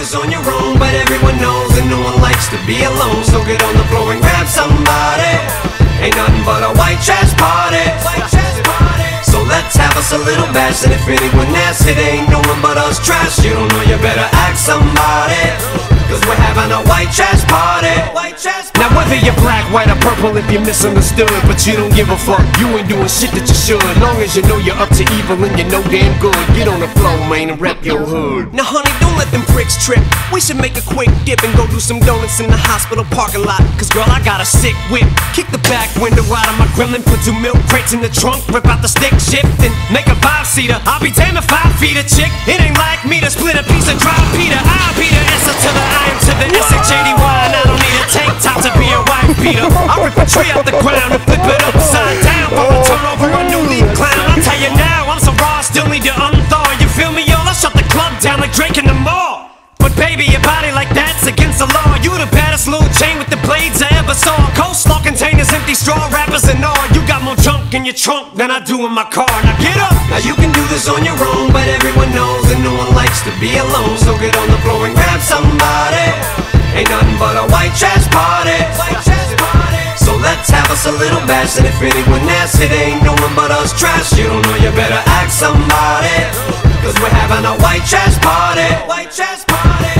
this on your own, but everyone knows that no one likes to be alone. So get on the floor and grab somebody. Ain't nothing but a white trash party. So let's have us a little bash, and if anyone asks, it ain't no one but us trash. You don't know, you better ask somebody, cause we're having a white trash party. Now whether you're black, white or purple, if you're misunderstood, but you don't give a fuck, you ain't doing shit that you should. Long as you know you're up to evil and you know damn good, get on the floor, man, and rep your hood. Now honey, don't let them bricks trip. We should make a quick dip and go do some donuts in the hospital parking lot. Cause girl, I got a sick whip. Kick the back window out of my grillin', put 2 milk crates in the trunk, rip out the stick shift and make a 5-seater. I'll be damned if 5 feet a chick. It ain't like me to split a piece of dry Peter. I'll be the S to the I am to the S-H-A-D-Y, and I don't need a tank top to be a white beater. I rip a tree off the ground and flip it upside down for a turn over a new leaf clown. I'll tell you now, I'm so raw, I still need to unthaw. You feel me, y'all? I shut the club down like Drake in the mall. But baby, your body like that's against the law. You the baddest little chain with the blades I ever saw. Coleslaw containers, empty straw wrappers and all. You got more junk in your trunk than I do in my car. Now get up! Now you can do this on your own, but everyone knows that no one likes to be alone. So get on the floor and grab somebody. Ain't nothing but a white trash party. So let's have us a little bash, and if anyone asks, it ain't no one but us trash. You don't know, you better ask somebody, cause we're having a white trash party.